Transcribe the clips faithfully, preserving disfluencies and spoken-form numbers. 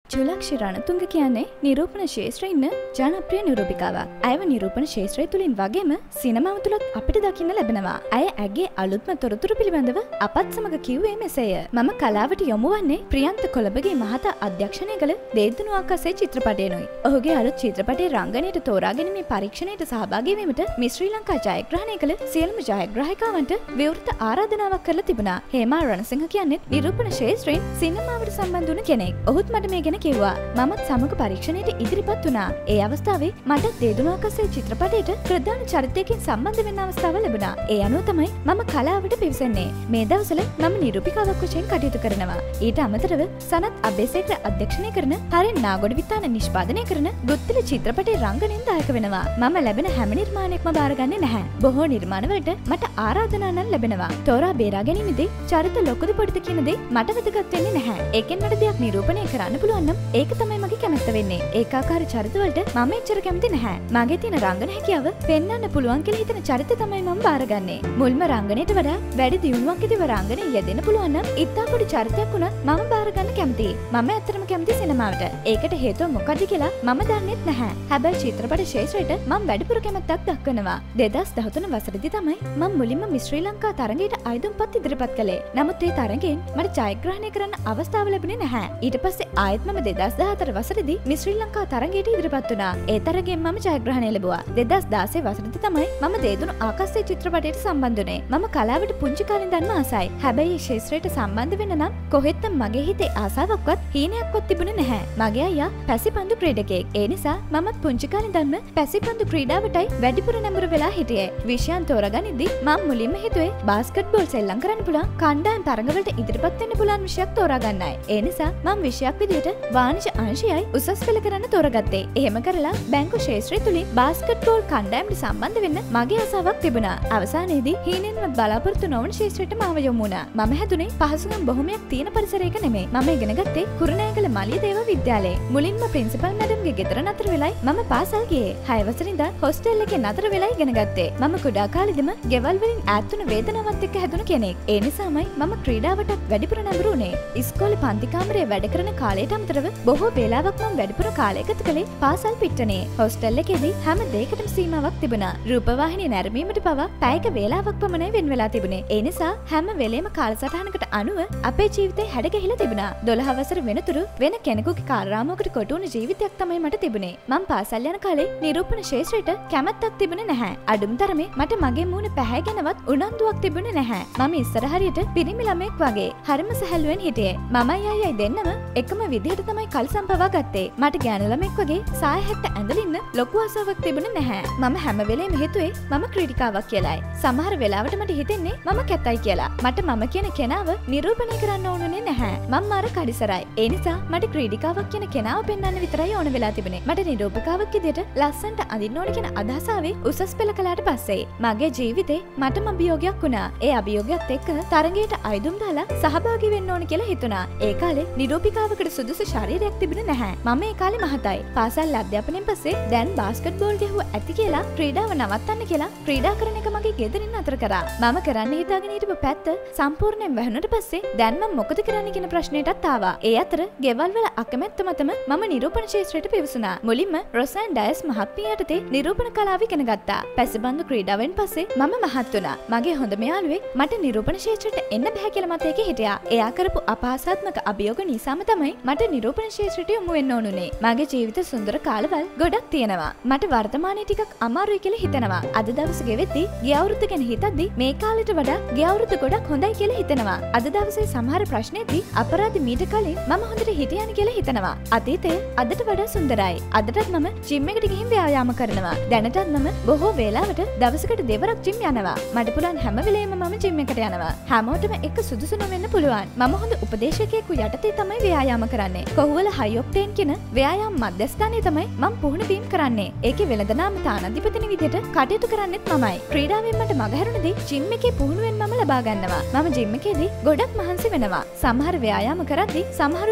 චුලක්ෂි රණතුංග කියන්නේ නිරූපණ ශාස්ත්‍රයේ ඉන්න ජනප්‍රිය නිරූපිකාවක්. ඇයව නිරූපණ ශාස්ත්‍රය තුලින් වගේම සිනමාව තුලත් අපිට දකින්න ලැබෙනවා. ඇය ඇගේ අලුත්ම තොරතුරු පිළිබඳව අපත් සමග කිව්වේ මෙසේය. මම කලාවට යොමු වන්නේ ප්‍රියන්ත කොළඹගේ මහතා අධ්‍යක්ෂණය කළ දේදුණු ආකාශයේ චිත්‍රපටයනොයි. ඔහුගේ අලුත් චිත්‍රපටයේ රංගනයට තෝරාගැනීමේ පරීක්ෂණයට සහභාගී වීමට මිස් ශ්‍රී ලංකා ජයග්‍රහණය කළ සියලුම ජයග්‍රාහකයන්ට විවෘත ආරාධනාවක් කරලා තිබුණා. හේමා රණසිංහ කියන්නේ නිරූපණ ශාස්ත්‍රයෙන් සිනමාවට සම්බන්ධ වුණ කෙනෙක්. ඔහුත් මට මේ ගැන කිව්වා. මමත් සමග පරීක්ෂණයට ඉදිරිපත් වුණා. ඒ අවස්ථාවේ මට දේදුණු ආකාශයේ චිත්‍රපටයට ප්‍රධාන චරිතයකින් සම්බන්ධ වෙන්න අවස්ථාව ලැබුණා. ඒ අනුව තමයි මම කලාවට පිවිසෙන්නේ. මේ දවස්වල මම නිරූපිකාවක් වශයෙන් කටයුතු කරනවා. ඊට අමතරව සනත් අබේසේකර අධ්‍යක්ෂණය කරන හරින් නාගොඩ විතාන නිෂ්පාදනය කරන ගුත්තිල චිත්‍රපටයේ රංගනයෙන් දායක වෙනවා. මම ලැබෙන හැම නිර්මාණයක්ම බාරගන්නේ නැහැ. බොහෝ නිර්මාණවලට මට ආරාධනා නම් ලැබෙනවා. තෝරා බේරා ගැනීමේදී චරිත ලොකුද පොඩිද කියන දේ මට වැදගත් වෙන්නේ නැහැ. ඒකෙන් මට දෙයක් නිරූපණය කරන්න පුළුවන් නම් ඒක තමයි මගේ කැමැත්ත වෙන්නේ. ඒකාකාර චරිත වලට මම එච්චර කැමති නැහැ. මගේ තියෙන රංගන හැකියාව පෙන්වන්න පුළුවන් කියලා හිතන චරිත තමයි මම බාරගන්නේ. මුල්ම රංගනයට වඩා වැඩි දියුණුවක් ඉදිව රංගනයේ යෙදෙන්න පුළුවන් නම් ඉත්තා පොඩි චරිතයක් වුණත් මම බාරගන්න කැමතියි. මම ඇත්තටම කැමති සිනමාවට. ඒකට හේතුව මොකක්ද කියලා මම දන්නෙත් නැහැ. හැබැයි චිත්‍රපට ශාස්ත්‍රයට මම වැඩිපුර කැමැත්තක් දක්වනවා. දෙදහස් දහතුන වසරේදී තමයි මම මුලින්ම මිස් ශ්‍රී ලංකා තරගයට අයදුම්පත් ඉදිරිපත් කළේ. නමුත් ඒ තරගයෙන් මට ජයග්‍රහණය කරන්න අවස්ථාව ලැබුණේ නැහැ. ඊට පස්සේ ආයෙත් මම දෙදහස් දහහතර වසරේදී මිස් ශ්‍රී ලංකා තරගයට ඉදිරිපත් වුණා. ඒ තරගයෙන් මම ජයග්‍රහණය ලැබුවා. දෙදහස් දාසය වසරේදී තමයි මම දේදුණු ආකාශයේ චිත්‍රපටයට සම්බන්ධ වුණේ. මම කලාවට පුංචි කාලේ ඉඳන්ම ආසයි. හැබැයි මේ ශාස්ත්‍රයට සම්බන්ධ වෙන්න නම් කොහෙත්ම මගේ හිතේ ආසාවක්වත් හීනයක්වත් තිබුණේ නැහැ. මගේ අයියා පැසිපන්දු ක්‍රීඩකයෙක්. ඒ නිසා මමත් පුංචි කාලේ ඉඳන්ම පැසිපන්දු ක්‍රීඩාවටයි වැඩිපුර නැඹුරු වෙලා හිටියේ. විෂයන් තෝරගනිද්දී මම මුලින්ම හිතුවේ බාස්කට් බෝල් සෙල්ලම් කරන්න පුළුවන් කණ්ඩායම් තරගවලට ඉදිරිපත් වෙන්න පුළුවන් විෂයක් තෝරාගන්නයි. ඒ නිසා මම විෂයක් විදිහට වාණිජ අංශයයි උසස් පෙළ කරන්න තෝරගත්තේ. එහෙම කරලා බැංකු ශාස්ත්‍රය තුලින් බාස්කට් බෝල් කණ්ඩායමට සම්බන්ධ වෙන්න මගේ ආසාවක් තිබුණා. අවසානයේදී හීනෙන්වත් බලාපොරොත්තු නොවන ශාස්ත්‍රයට මාව යොමු වුණා. මම හැදුනේ පහසුකම් බොහොමයක් තියෙන පරිසරයක නෙමෙයි. මම ඉගෙන ගත්තේ කුරුණෑගල මලියදේව විද්‍යාලයේ. මුලින්ම ප්‍රින්සිපල් මැඩම්ගේ ගෙදර නතර වෙලයි මම පාසල් ගියේ. හය වසරේ ඉඳන් හොස්ටල් එකේ නතර වෙලා ඉගෙන ගත්තේ. මම කුඩා කාලෙදිම ගෙවල් වලින් ඈත් වුණ වේදනාවත් එක්ක හැදුණු කෙනෙක්. ඒ නිසාමයි මම ක්‍රීඩාවටත් වැඩිපුර නැඹුරු වුණේ. ඉස්කෝලේ පන්ති කාමරයේ වැඩ කරන කාලයට අමතරව බොහෝ වේලාවක් මම වැඩිපුර කාලය ගත කළේ පාසල් පිට්ටනේ. හොස්ටල් එකේදී හැම දෙයකටම සීමාවක් තිබුණා. රූපවාහිනිය නැරඹීමට පවා පැයක වේලාවක් පමණයි වෙන් වෙලා තිබුණේ. ඒ නිසා හැම වෙලේම කාලසටහනකට අනුව අපේ ජීවිතේ හැඩ ගැහිලා තිබුණා. දොළහ වසර වෙනතුරු වෙන කෙනෙකුගේ කාර්යාමයකට කොටු වුණු ජීවිතයක් තමයි මට තිබුණේ. මම පාසල් යන කාලේ නිරූපණ ශාස්ත්‍රයට කැමැත්තක් තිබුණේ නැහැ. අඩුම තරමේ මට මගේ මූණ පැහැ ගැනවත් උනන්දුවක් තිබුණේ නැහැ. මම ඉස්සර හරියට පිරිමි ළමෙක් වගේ හරිම සැහැල්ලුවෙන් හිටියේ. මමයි අයියයි දෙන්නම එකම විදිහට තමයි කල්සම් පවා ගත්තේ. මට ගෑනු ළමෙක් වගේ සාය හැට්ට ඇඳලා ඉන්න ලොකු ආසාවක් තිබුණේ නැහැ. මම හැම වෙලේම හිතුවේ මම ක්‍රීඩිකාවක් කියලායි. සමහර වෙලාවට මට හිතෙන්නේ මම කැතයි කියලා. මට මම කියන කෙනාව නිරූපණය කරන්න ඕනුනේ නැහැ. මම මාර කඩිසරයි. ඒ නිසා මට ක්‍රීඩිකාවක් කියන කෙනාව පෙන්වන්න විතරයි ඕන වෙලා තිබුණේ. මට නිරූපකාවක් විදියට ලස්සනට අඳින්න ඕන කියන අදහස ආවේ උසස් පෙළ කළාට පස්සේ. මගේ ජීවිතේ මටම අභියෝගයක් වුණා. ඒ අභියෝගයත් එක්ක තරගයට අයදුම් දාලා සහභාගී වෙන්න ඕන කියලා හිතුණා. ඒ කාලේ නිරූපිකාවකට සුදුසු ශරීරයක් තිබුණේ නැහැ. මම ඒ කාලේ මහතයි. පාසල් අධ්‍යාපනයෙන් පස්සේ දැන් බාස්කට් බෝල් ගැහුවා ඇති කියලා ක්‍රීඩාව නවත්තන්න කියලා ක්‍රීඩා කරන එක මගේ ගෙදරින් අතර කරා. මම කරන්න හිතාගෙන හිටපු පැත්ත සම්පූර්ණයෙන් වැහුණට පස්සේ දැන් මම මොකද කරන්න කියන ප්‍රශ්නයටත් ආවා. ඒ අතර ගෙවල් වල අකමැත්ත මතම මම නිරූපණ ශාස්ත්‍රයට පිවිසුණා. මුලින්ම රොසෑන් ඩයස් මහත්මිය යටතේ නිරූපණ කලාව ඉගෙන ගත්තා. පැසිබන්දු ක්‍රීඩාවෙන් පස්සේ මම මහත් වුණා. මගේ හොඳම යාළුවෙක් මට නිරූපණ ශාස්ත්‍රයට එන්න බෑ කියලා මතයක හිටියා. එයා කරපු අපහාසාත්මක අභියෝග නිසාම තමයි මට නිරූපණ ශාස්ත්‍රයට යොමු වෙන්න ඕනුනේ. මගේ ජීවිත සුන්දර කාලවල් ගොඩක් තියෙනවා. මට වර්තමානයේ ටිකක් අමාරුයි කියලා හිතෙනවා. අද දවසේ ගෙවෙද්දී ගිය අවුරුද්ද ගැන හිතද්දී මේ කාලෙට වඩා ගිය අවුරුද්ද ගොඩක් හොඳයි කියලා හිතෙනවා. අද දවසේ සමහර ප්‍රශ්නේදී අපරාධ මීට කලින් මම හොඳට හිටියානි කියලා හිතනවා. අතීතය අදට වඩා සුන්දරයි. අදටත් මම ජිම් එකට ගිහින් ව්‍යායාම කරනවා. දැනටත් මම බොහෝ වේලාවට දවසකට දෙවරක් ජිම් යනවා. මට පුළුවන් හැම වෙලේම මම ජිම් එකට යනවා. හැමෝටම එක සුදුසු නොවෙන්න පුළුවන්. මම හොඳ උපදේශකයෙකු යටතේ තමයි ව්‍යායාම කරන්නේ. කොහුවල හයි ඔක්ටේන් කියන ව්‍යායාම මධ්‍යස්ථානයේ තමයි මම පුහුණු වීම කරන්නේ. ඒකේ වෙළඳනාම තානාධිපතිනි විදිහට කටයුතු කරන්නෙත් මමයි. ක්‍රීඩාවෙන් මට මගහැරුණදී ජිම් එකේ පුහුණුවෙන් මම ලබා ගන්නවා. මම ජිම් එකේදී ගොඩක් මහන්සි වෙනවා. සමහර ව්‍යායාම කරද්දී සමහර වේ ව්‍යායාම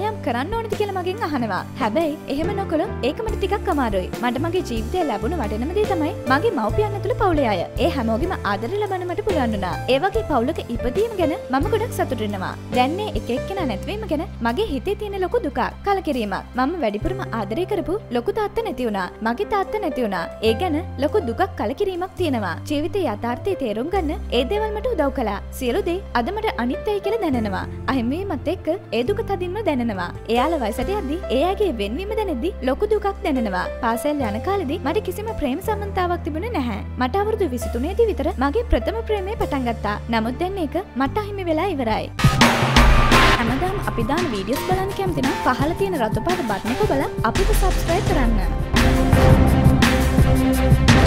ව්‍යායාම් කරන්න ඕනද කියලා මගෙන් අහනවා. හැබැයි එහෙම නොකළොත් ඒක මට ටිකක් අමාරුයි. මට මගේ ජීවිතේ ලැබුණ වටිනම දේ තමයි මගේ මව්පියන් ඇතුළු පවුලේ අය. ඒ හැමෝගෙම ආදරය ලබන්න මට පුළුවන් වුණා. ඒ වගේ පවුලක ඉපදීම ගැන මම ගොඩක් සතුටු වෙනවා. දැන් මේ එක එක්කෙනා නැතිවීම ගැන මගේ හිතේ තියෙන ලොකු දුකක්, කලකිරීමක්. මම වැඩිපුරම ආදරය කරපු ලොකු තාත්තා නැති වුණා. මගේ තාත්තා නැති වුණා. ඒ ගැන ලොකු දුකක්, කලකිරීමක් තියෙනවා. ජීවිතේ යථාර්ථය තේරුම් ගන්න ඒ දේවල් මට උදව් කළා. සියලු දේ අද මට අනිත්‍යයි කියලා දැනෙනවා. අහිමිවීමත් එක්ක ඒ දුක තදින්ම දැනෙනවා. එයාලා වයසට යද්දි ඒ අයගේ වෙන්වීම දැනෙද්දි ලොකු දුකක් දැනෙනවා. පාසල් යන කාලෙදී මට කිසිම ප්‍රේම සම්බන්ධතාවක් තිබුණේ නැහැ. මට අවුරුදු විසිතුනේ දී විතර මගේ ප්‍රථම ප්‍රේමය පටන් ගත්තා. නමුත් දැන් ඒක මට අහිමි වෙලා ඉවරයි. හැමදාම අපි දාන වීඩියෝස් බලන්න කැමති නම් පහළ තියෙන රතු පාට බටන් එක ඔබලා අපිට subscribe කරන්න.